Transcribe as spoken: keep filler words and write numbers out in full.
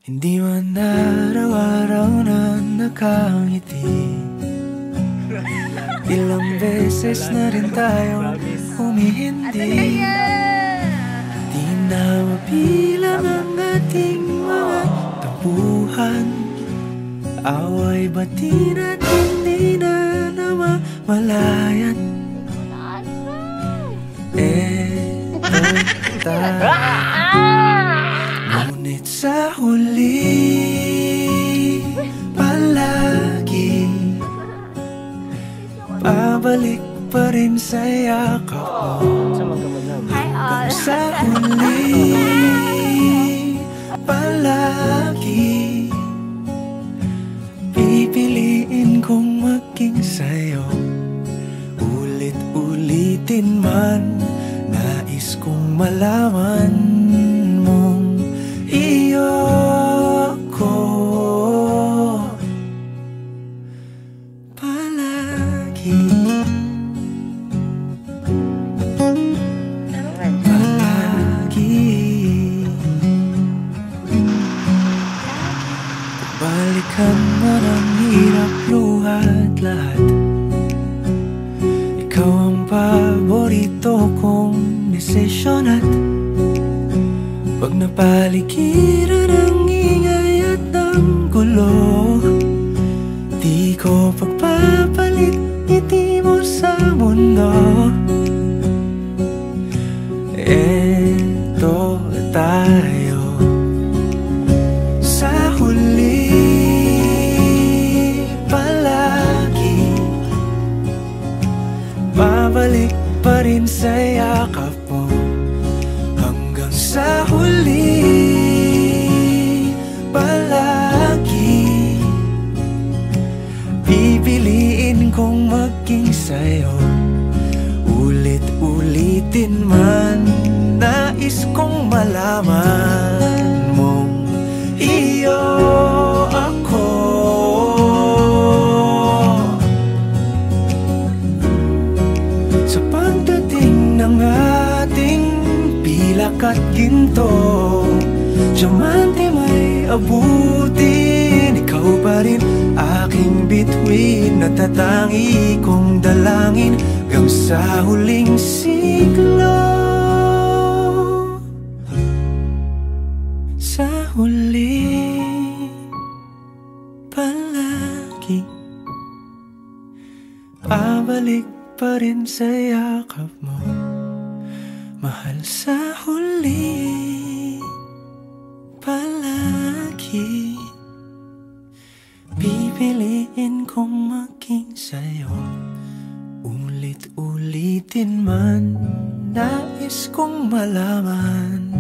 Hindi man araw-araw na nakangiti. Ilang beses na rin tayo humihindi. Di na mabilang ang ating mga tampuhan. Away bati na't hindi na namamalayan. Eto tayo. Ngunit sa huli palagi pabalik pa rin sa yakap mo. Hanggang sa huli palagi pipiliin kong maging sa'yo. Ulit-ulitin man nais kong malaman mong iyo ko palagi. Balikan man ang hirap, luhat lahat. Ikaw ang paborito kong desisyon at pag napaligiran ang ingay at ang gulo, di ko pagpapalit ngiti mo sa mundo. Eto tayo sa huli palagi babalik pa rin sa yakap mo. Hanggang sa huli palagi pipiliin kong maging sa'yo. Ulit-ulitin man nais kong malaman mong iyo ako. Sa pagdating ng ating pilak at ginto, diamante may abutin. Ikaw pa rin aking bituin, natatangi kong dalangin hanggang sa huling siglo. Sa huli palagi pabalik pa rin sa yakap mo, mahal. Sa huli palagi pipiliin kong maging sa'yo. Ulit-ulitin man nais kong malaman